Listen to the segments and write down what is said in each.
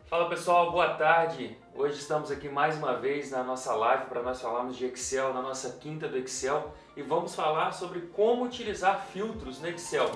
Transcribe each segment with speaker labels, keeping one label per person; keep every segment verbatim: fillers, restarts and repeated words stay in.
Speaker 1: Fala pessoal, boa tarde. Hoje estamos aqui mais uma vez na nossa live para nós falarmos de Excel, na nossa quinta do Excel, e vamos falar sobre como utilizar filtros no Excel.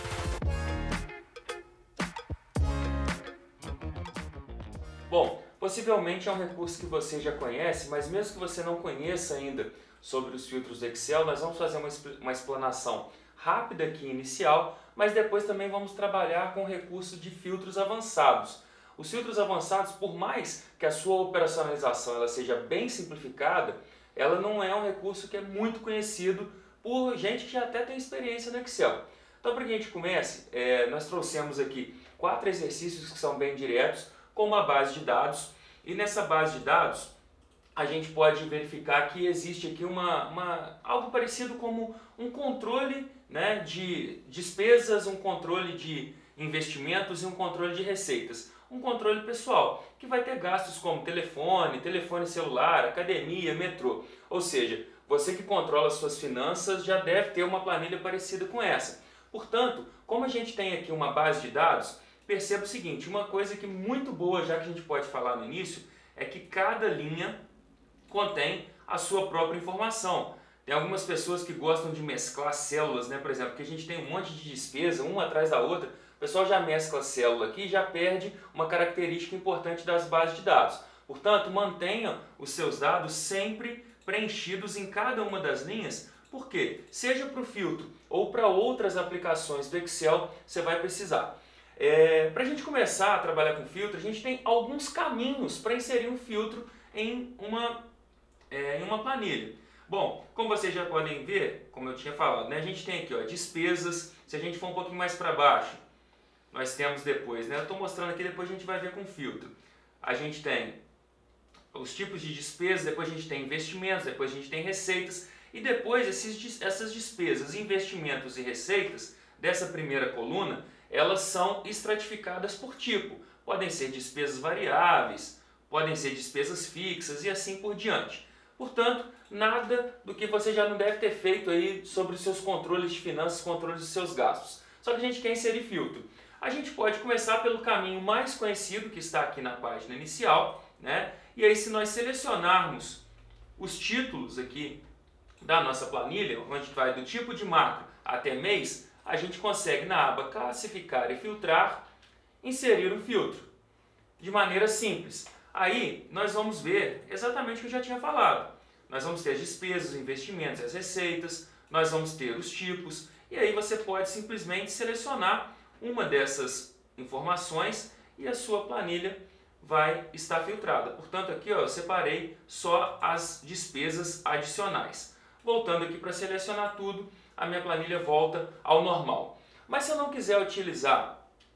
Speaker 1: Bom, possivelmente é um recurso que você já conhece, mas mesmo que você não conheça ainda sobre os filtros do Excel, nós vamos fazer uma, uma explanação rápida aqui inicial, mas depois também vamos trabalhar com o recurso de filtros avançados. Os filtros avançados, por mais que a sua operacionalização ela seja bem simplificada, ela não é um recurso que é muito conhecido por gente que já até tem experiência no Excel. Então, para que a gente comece, é, nós trouxemos aqui quatro exercícios que são bem diretos, com uma base de dados, e nessa base de dados a gente pode verificar que existe aqui uma, uma, algo parecido como um controle, né, de despesas, um controle de investimentos e um controle de receitas. Um controle pessoal, que vai ter gastos como telefone, telefone celular, academia, metrô. Ou seja, você que controla suas finanças já deve ter uma planilha parecida com essa. Portanto, como a gente tem aqui uma base de dados, perceba o seguinte, uma coisa que muito boa, já que a gente pode falar no início, é que cada linha contém a sua própria informação. Tem algumas pessoas que gostam de mesclar células, né? Por exemplo, que a gente tem um monte de despesa, uma atrás da outra, o pessoal já mescla a célula aqui e já perde uma característica importante das bases de dados. Portanto, mantenha os seus dados sempre preenchidos em cada uma das linhas, porque seja para o filtro ou para outras aplicações do Excel, você vai precisar. É, para a gente começar a trabalhar com filtro, a gente tem alguns caminhos para inserir um filtro em uma, é, em uma planilha. Bom, como vocês já podem ver, como eu tinha falado, né, a gente tem aqui ó, despesas. Se a gente for um pouquinho mais para baixo, nós temos depois, né, eu estou mostrando aqui, depois a gente vai ver com filtro. A gente tem os tipos de despesas, depois a gente tem investimentos, depois a gente tem receitas, e depois esses, essas despesas, investimentos e receitas dessa primeira coluna, elas são estratificadas por tipo. Podem ser despesas variáveis, podem ser despesas fixas e assim por diante. Portanto, nada do que você já não deve ter feito aí sobre os seus controles de finanças, controles dos seus gastos. Só que a gente quer inserir filtro. A gente pode começar pelo caminho mais conhecido que está aqui na página inicial, né? E aí se nós selecionarmos os títulos aqui da nossa planilha, onde vai do tipo de macro até mês, a gente consegue na aba classificar e filtrar, inserir um filtro de maneira simples. Aí nós vamos ver exatamente o que eu já tinha falado. Nós vamos ter as despesas, os investimentos, as receitas, nós vamos ter os tipos, e aí você pode simplesmente selecionar uma dessas informações e a sua planilha vai estar filtrada. Portanto, aqui ó, eu separei só as despesas adicionais. Voltando aqui para selecionar tudo, a minha planilha volta ao normal. Mas se eu não quiser utilizar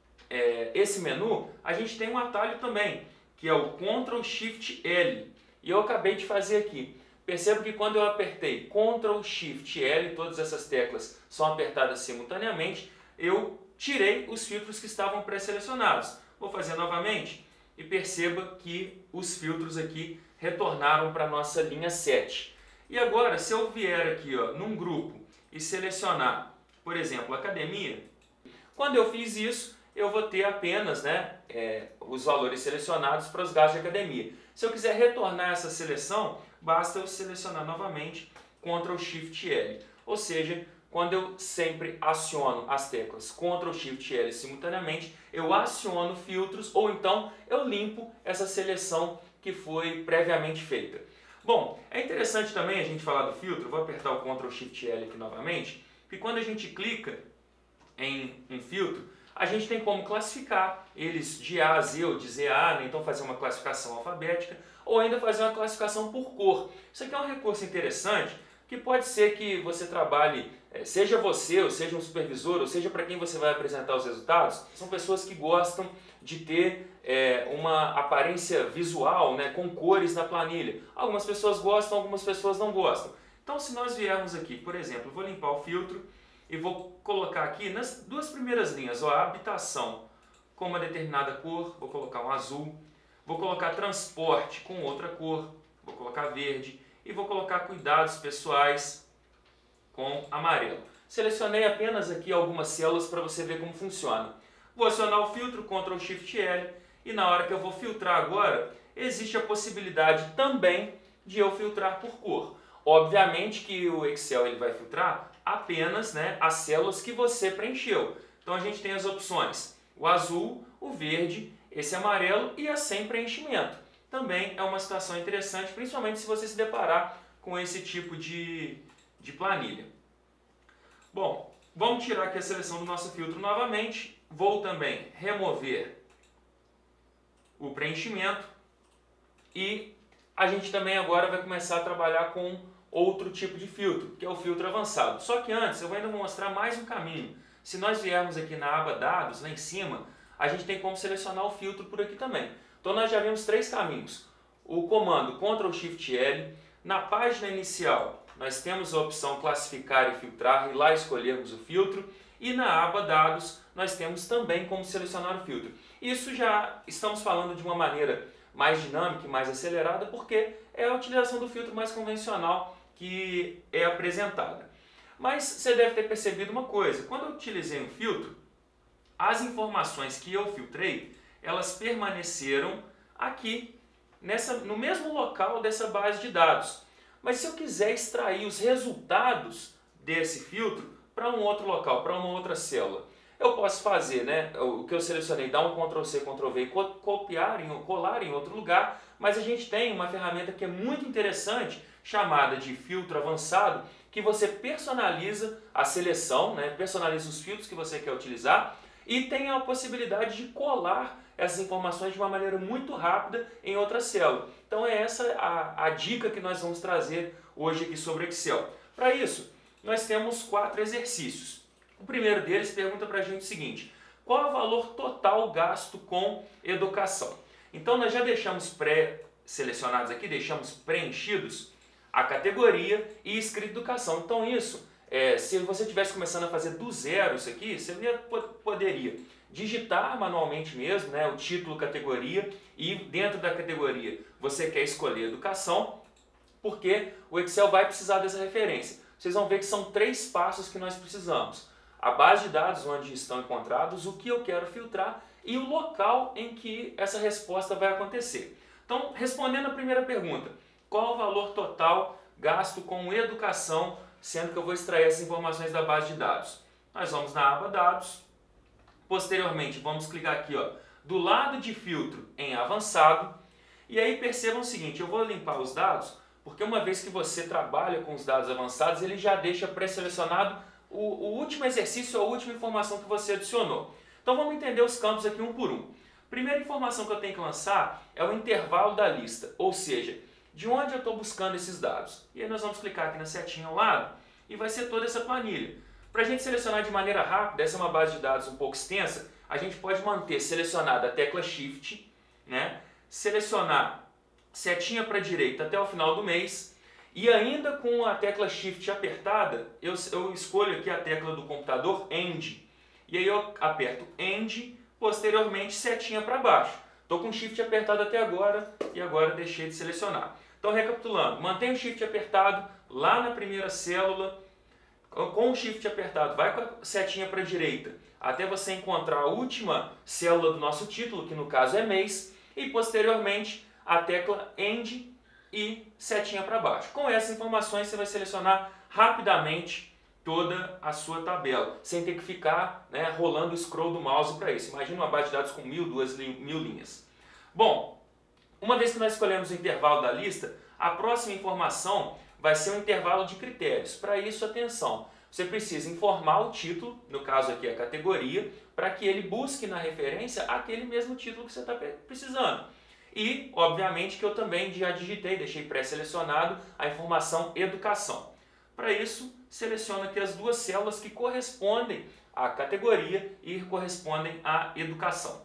Speaker 1: é, esse menu, a gente tem um atalho também, que é o control shift L. E eu acabei de fazer aqui. Perceba que quando eu apertei control shift L, todas essas teclas são apertadas simultaneamente, eu tirei os filtros que estavam pré-selecionados. Vou fazer novamente e perceba que os filtros aqui retornaram para a nossa linha sete. E agora, se eu vier aqui ó, num grupo e selecionar, por exemplo, academia, quando eu fiz isso, eu vou ter apenas né, é, os valores selecionados para os gastos de academia. Se eu quiser retornar essa seleção, basta eu selecionar novamente control shift L. Ou seja, quando eu sempre aciono as teclas control shift L simultaneamente, eu aciono filtros ou então eu limpo essa seleção que foi previamente feita. Bom, é interessante também a gente falar do filtro, vou apertar o control shift L aqui novamente, que quando a gente clica em um filtro, a gente tem como classificar eles de A a Z ou de Z a A, né? Então fazer uma classificação alfabética ou ainda fazer uma classificação por cor. Isso aqui é um recurso interessante que pode ser que você trabalhe, seja você, ou seja um supervisor, ou seja para quem você vai apresentar os resultados, são pessoas que gostam de ter é, uma aparência visual, né, com cores na planilha. Algumas pessoas gostam, algumas pessoas não gostam. Então se nós viermos aqui, por exemplo, vou limpar o filtro e vou colocar aqui nas duas primeiras linhas, ó, habitação com uma determinada cor, vou colocar um azul, vou colocar transporte com outra cor, vou colocar verde, e vou colocar cuidados pessoais com amarelo. Selecionei apenas aqui algumas células para você ver como funciona. Vou acionar o filtro control shift L e na hora que eu vou filtrar agora, existe a possibilidade também de eu filtrar por cor. Obviamente que o Excel ele vai filtrar apenas, né, as células que você preencheu. Então a gente tem as opções, o azul, o verde, esse amarelo e a sem preenchimento. Também é uma situação interessante, principalmente se você se deparar com esse tipo de, de planilha. Bom, vamos tirar aqui a seleção do nosso filtro novamente. Vou também remover o preenchimento e a gente também agora vai começar a trabalhar com outro tipo de filtro, que é o filtro avançado. Só que antes eu ainda vou mostrar mais um caminho. Se nós viermos aqui na aba dados, lá em cima, a gente tem como selecionar o filtro por aqui também. Então nós já vimos três caminhos. O comando control shift L, na página inicial nós temos a opção classificar e filtrar e lá escolhermos o filtro. E na aba dados nós temos também como selecionar o filtro. Isso já estamos falando de uma maneira mais dinâmica e mais acelerada porque é a utilização do filtro mais convencional que é apresentada. Mas você deve ter percebido uma coisa, quando eu utilizei um filtro, as informações que eu filtrei, elas permaneceram aqui, nessa, no mesmo local dessa base de dados. Mas se eu quiser extrair os resultados desse filtro para um outro local, para uma outra célula, eu posso fazer, né, o que eu selecionei, dar um control C, control V e copiar, em, colar em outro lugar, mas a gente tem uma ferramenta que é muito interessante, chamada de filtro avançado, que você personaliza a seleção, né, personaliza os filtros que você quer utilizar e tem a possibilidade de colar essas informações de uma maneira muito rápida em outra célula. Então é essa a, a dica que nós vamos trazer hoje aqui sobre Excel. Para isso, nós temos quatro exercícios. O primeiro deles pergunta para a gente o seguinte: qual é o valor total gasto com educação? Então nós já deixamos pré-selecionados aqui, deixamos preenchidos a categoria e escrito educação. Então isso, é, se você estivesse começando a fazer do zero isso aqui, você poderia digitar manualmente mesmo, né, o título, categoria, e dentro da categoria você quer escolher educação, porque o Excel vai precisar dessa referência. Vocês vão ver que são três passos que nós precisamos. A base de dados onde estão encontrados, o que eu quero filtrar e o local em que essa resposta vai acontecer. Então, respondendo a primeira pergunta, qual o valor total gasto com educação, sendo que eu vou extrair essas informações da base de dados? Nós vamos na aba dados, posteriormente vamos clicar aqui, ó, do lado de filtro em avançado, e aí percebam o seguinte, eu vou limpar os dados, porque uma vez que você trabalha com os dados avançados, ele já deixa pré-selecionado o, o último exercício, a última informação que você adicionou. Então vamos entender os campos aqui um por um. Primeira informação que eu tenho que lançar é o intervalo da lista, ou seja, de onde eu estou buscando esses dados. E aí nós vamos clicar aqui na setinha ao lado e vai ser toda essa planilha. Para a gente selecionar de maneira rápida, essa é uma base de dados um pouco extensa, a gente pode manter selecionada a tecla Shift, né? Selecionar setinha para a direita até o final do mês e ainda com a tecla Shift apertada, eu, eu escolho aqui a tecla do computador End. E aí eu aperto End, posteriormente setinha para baixo. Estou com o Shift apertado até agora e agora deixei de selecionar. Então, recapitulando, mantenha o Shift apertado lá na primeira célula, com o Shift apertado, vai com a setinha para a direita, até você encontrar a última célula do nosso título, que no caso é mês, e posteriormente a tecla End e setinha para baixo. Com essas informações você vai selecionar rapidamente toda a sua tabela, sem ter que ficar, né, rolando o scroll do mouse para isso. Imagina uma base de dados com mil, duas mil linhas. Bom, uma vez que nós escolhemos o intervalo da lista, a próxima informação vai ser um intervalo de critérios. Para isso, atenção, você precisa informar o título, no caso aqui a categoria, para que ele busque na referência aquele mesmo título que você está precisando. E, obviamente, que eu também já digitei, deixei pré-selecionado a informação educação. Para isso, seleciono aqui as duas células que correspondem à categoria e correspondem à educação.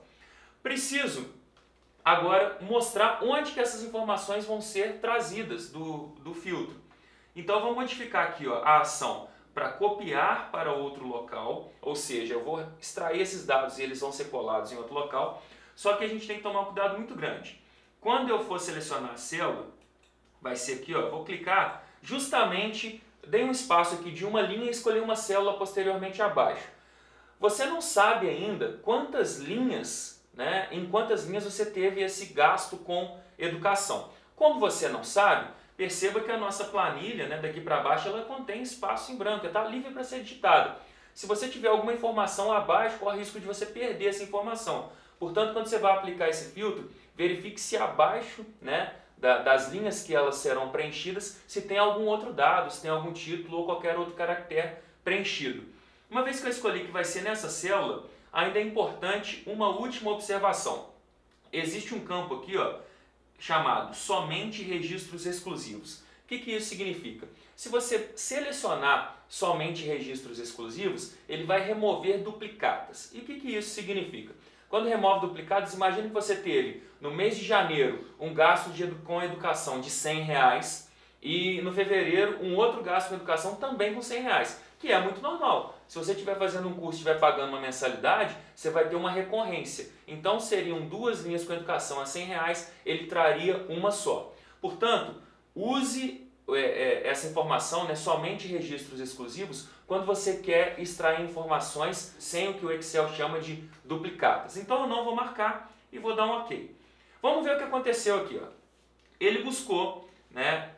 Speaker 1: Preciso agora mostrar onde que essas informações vão ser trazidas do, do filtro. Então, vou modificar aqui, ó, a ação para copiar para outro local, ou seja, eu vou extrair esses dados e eles vão ser colados em outro local, só que a gente tem que tomar um cuidado muito grande. Quando eu for selecionar a célula, vai ser aqui, ó, vou clicar justamente, dei um espaço aqui de uma linha e escolhi uma célula posteriormente abaixo. Você não sabe ainda quantas linhas, né, em quantas linhas você teve esse gasto com educação. Como você não sabe, perceba que a nossa planilha, né, daqui para baixo, ela contém espaço em branco, está livre para ser digitada. Se você tiver alguma informação abaixo, corre o risco de você perder essa informação. Portanto, quando você vai aplicar esse filtro, verifique se abaixo, né, das linhas que elas serão preenchidas, se tem algum outro dado, se tem algum título ou qualquer outro caractere preenchido. Uma vez que eu escolhi que vai ser nessa célula, ainda é importante uma última observação. Existe um campo aqui, ó, chamado somente registros exclusivos. O que que isso significa? Se você selecionar somente registros exclusivos, ele vai remover duplicatas. E o que que isso significa? Quando remove duplicados, imagine que você teve no mês de janeiro um gasto de, com educação de cem reais e no fevereiro um outro gasto com educação também com cem reais, que é muito normal. Se você estiver fazendo um curso e estiver pagando uma mensalidade, você vai ter uma recorrência. Então seriam duas linhas com educação a cem reais, ele traria uma só. Portanto, use é, é, essa informação, né, somente registros exclusivos, quando você quer extrair informações sem o que o Excel chama de duplicatas. Então eu não vou marcar e vou dar um OK. Vamos ver o que aconteceu aqui. Ó. Ele buscou, né,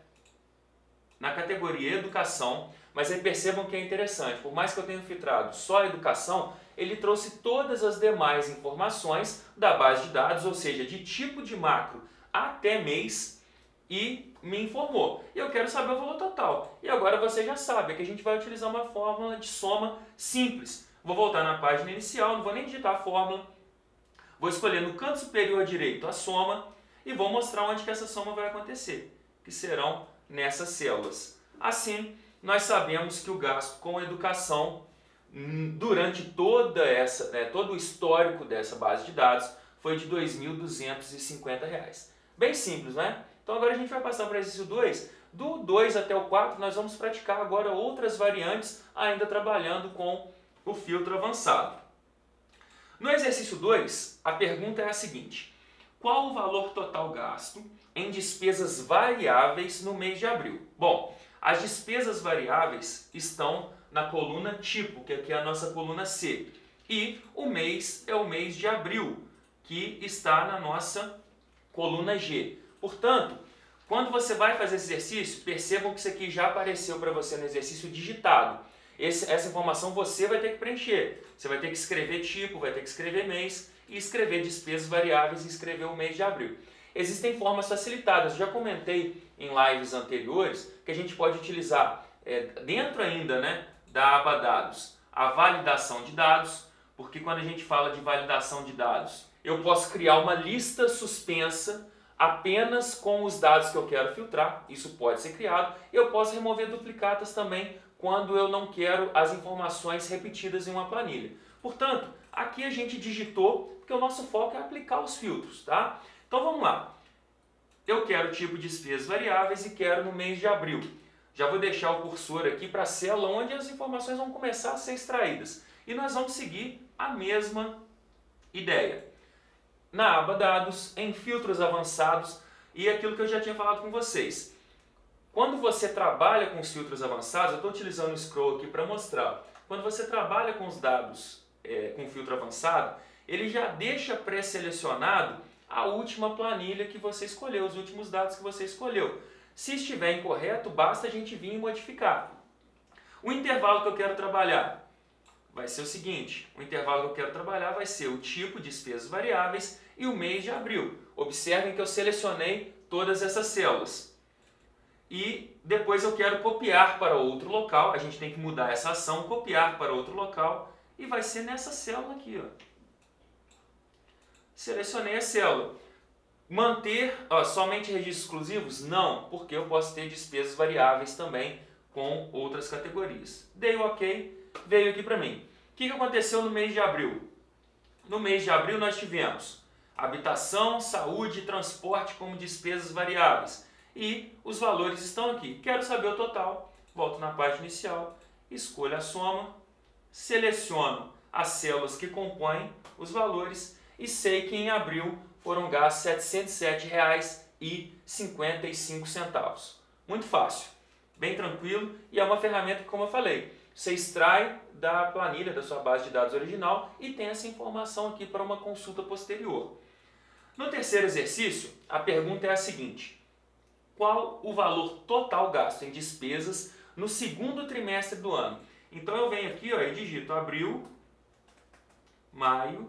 Speaker 1: na categoria Educação, mas aí percebam que é interessante, por mais que eu tenha filtrado só Educação, ele trouxe todas as demais informações da base de dados, ou seja, de tipo de macro até mês, e me informou. E eu quero saber o valor total. E agora você já sabe que a gente vai utilizar uma fórmula de soma simples. Vou voltar na página inicial, não vou nem digitar a fórmula. Vou escolher no canto superior direito a soma e vou mostrar onde que essa soma vai acontecer, que serão nessas células. Assim, nós sabemos que o gasto com educação, durante toda essa, né, todo o histórico dessa base de dados, foi de dois mil duzentos e cinquenta reais. Bem simples, né? Então agora a gente vai passar para o exercício dois. Do dois até o quatro nós vamos praticar agora outras variantes, ainda trabalhando com o filtro avançado. No exercício dois, a pergunta é a seguinte: qual o valor total gasto em despesas variáveis no mês de abril? Bom, as despesas variáveis estão na coluna tipo, que aqui é a nossa coluna C. E o mês é o mês de abril, que está na nossa coluna G. Portanto, quando você vai fazer esse exercício, percebam que isso aqui já apareceu para você no exercício digitado. Esse, essa informação você vai ter que preencher. Você vai ter que escrever tipo, vai ter que escrever mês e escrever despesas variáveis e escrever o mês de abril. Existem formas facilitadas. Já comentei em lives anteriores que a gente pode utilizar é, dentro ainda, né, da aba dados, a validação de dados, porque quando a gente fala de validação de dados, eu posso criar uma lista suspensa apenas com os dados que eu quero filtrar, isso pode ser criado. Eu posso remover duplicatas também quando eu não quero as informações repetidas em uma planilha. Portanto, aqui a gente digitou, porque o nosso foco é aplicar os filtros, tá? Então vamos lá. Eu quero tipo de despesas variáveis e quero no mês de abril. Já vou deixar o cursor aqui para a célula onde as informações vão começar a ser extraídas. E nós vamos seguir a mesma ideia. Na aba dados, em filtros avançados e aquilo que eu já tinha falado com vocês. Quando você trabalha com os filtros avançados, eu estou utilizando o scroll aqui para mostrar. Quando você trabalha com os dados é, com filtro avançado, ele já deixa pré-selecionado a última planilha que você escolheu, os últimos dados que você escolheu. Se estiver incorreto, basta a gente vir e modificar. O intervalo que eu quero trabalhar vai ser o seguinte: o intervalo que eu quero trabalhar vai ser o tipo de despesas variáveis e o mês de abril. Observem que eu selecionei todas essas células. E depois eu quero copiar para outro local, a gente tem que mudar essa ação, copiar para outro local, e vai ser nessa célula aqui, ó. Selecionei a célula. Manter ó, somente registros exclusivos? Não, porque eu posso ter despesas variáveis também com outras categorias. Dei o OK, veio aqui para mim. O que aconteceu no mês de abril? No mês de abril nós tivemos habitação, saúde e transporte como despesas variáveis. E os valores estão aqui. Quero saber o total. Volto na página inicial, escolho a soma, seleciono as células que compõem os valores e sei que em abril foram gastos setecentos e sete reais e cinquenta e cinco centavos. Muito fácil, bem tranquilo, e é uma ferramenta que, como eu falei, você extrai da planilha, da sua base de dados original e tem essa informação aqui para uma consulta posterior. No terceiro exercício, a pergunta é a seguinte: qual o valor total gasto em despesas no segundo trimestre do ano? Então eu venho aqui, ó, e digito abril, maio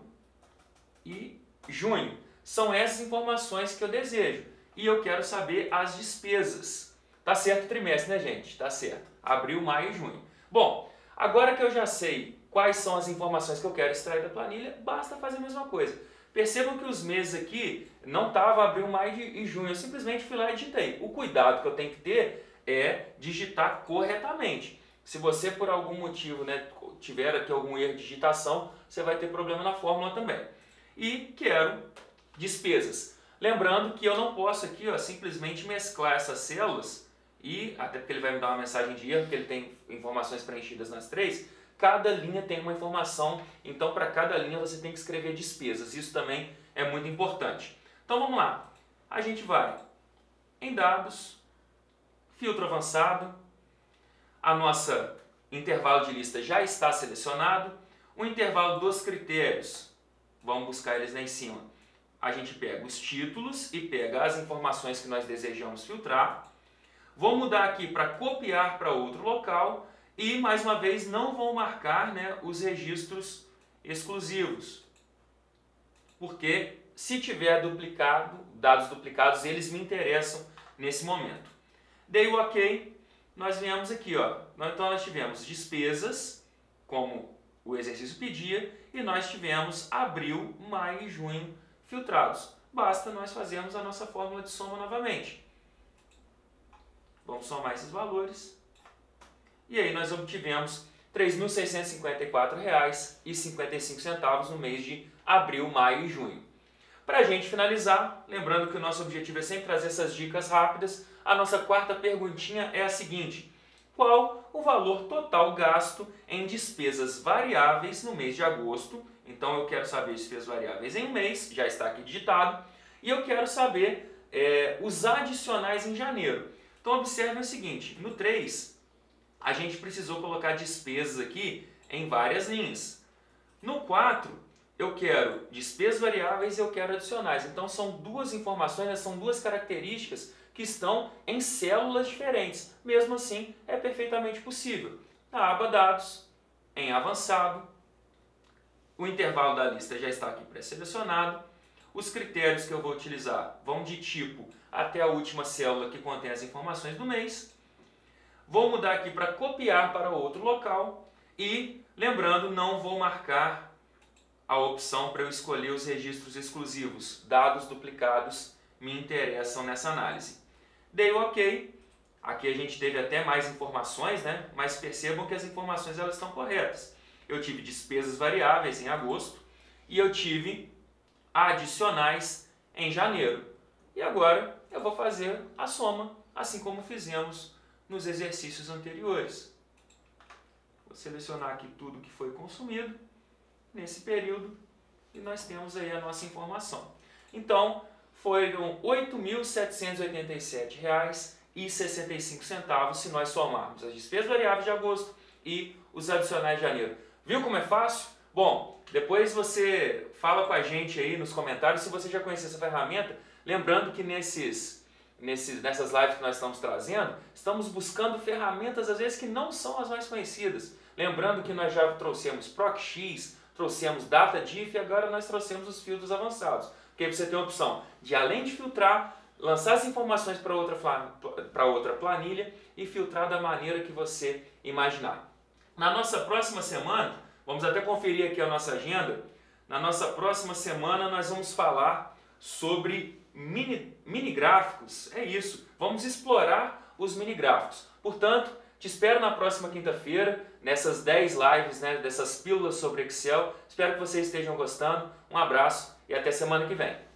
Speaker 1: e junho. São essas informações que eu desejo e eu quero saber as despesas. Tá certo o trimestre, né, gente? Tá certo. Abril, maio e junho. Bom, agora que eu já sei quais são as informações que eu quero extrair da planilha, basta fazer a mesma coisa. Percebam que os meses aqui não estavam abril, maio e junho. Eu simplesmente fui lá e digitei. O cuidado que eu tenho que ter é digitar corretamente. Se você, por algum motivo, né, tiver aqui algum erro de digitação, você vai ter problema na fórmula também. E quero despesas. Lembrando que eu não posso aqui, ó, simplesmente mesclar essas células, e até porque ele vai me dar uma mensagem de erro, porque ele tem informações preenchidas nas três, cada linha tem uma informação, então para cada linha você tem que escrever despesas. Isso também é muito importante. Então vamos lá. A gente vai em dados, filtro avançado, a nossa intervalo de lista já está selecionado, o intervalo dos critérios, vamos buscar eles lá em cima. A gente pega os títulos e pega as informações que nós desejamos filtrar. Vou mudar aqui para copiar para outro local e, mais uma vez, não vou marcar, né, os registros exclusivos. Porque se tiver duplicado, dados duplicados, eles me interessam nesse momento. Dei o OK, nós viemos aqui, ó. Então nós tivemos despesas, como o exercício pedia, e nós tivemos abril, maio e junho filtrados. Basta nós fazermos a nossa fórmula de soma novamente. Vamos somar esses valores. E aí nós obtivemos três mil seiscentos e cinquenta e quatro reais e cinquenta e cinco centavos no mês de abril, maio e junho. Para a gente finalizar, lembrando que o nosso objetivo é sempre trazer essas dicas rápidas, a nossa quarta perguntinha é a seguinte: qual o valor total gasto em despesas variáveis no mês de agosto? Então eu quero saber despesas variáveis em um mês, já está aqui digitado, e eu quero saber é, os adicionais em janeiro. Então observe o seguinte, no três a gente precisou colocar despesas aqui em várias linhas. No quatro eu quero despesas variáveis e eu quero adicionais. Então são duas informações, são duas características que estão em células diferentes. Mesmo assim, é perfeitamente possível. Na aba dados, em avançado, o intervalo da lista já está aqui pré-selecionado. Os critérios que eu vou utilizar vão de tipo até a última célula que contém as informações do mês. Vou mudar aqui para copiar para outro local e, lembrando, não vou marcar a opção para eu escolher os registros exclusivos. Dados duplicados me interessam nessa análise. Dei o OK. Aqui a gente teve até mais informações, né? Mas percebam que as informações elas estão corretas. Eu tive despesas variáveis em agosto e eu tive adicionais em janeiro. E agora eu vou fazer a soma, assim como fizemos nos exercícios anteriores. Vou selecionar aqui tudo que foi consumido nesse período e nós temos aí a nossa informação. Então, foram oito mil setecentos e oitenta e sete reais e sessenta e cinco centavos se nós somarmos as despesas variáveis de agosto e os adicionais de janeiro. Viu como é fácil? Bom, depois você fala com a gente aí nos comentários se você já conhece essa ferramenta. Lembrando que nesses, nesses, nessas lives que nós estamos trazendo, estamos buscando ferramentas às vezes que não são as mais conhecidas. Lembrando que nós já trouxemos ProcX, trouxemos DataDiff e agora nós trouxemos os filtros avançados. Porque você tem a opção de, além de filtrar, lançar as informações para outra, para outra planilha e filtrar da maneira que você imaginar. Na nossa próxima semana, vamos até conferir aqui a nossa agenda, na nossa próxima semana nós vamos falar sobre mini, mini gráficos, é isso, vamos explorar os mini gráficos. Portanto, te espero na próxima quinta-feira, nessas dez lives, né, dessas pílulas sobre Excel. Espero que vocês estejam gostando. Um abraço e até semana que vem.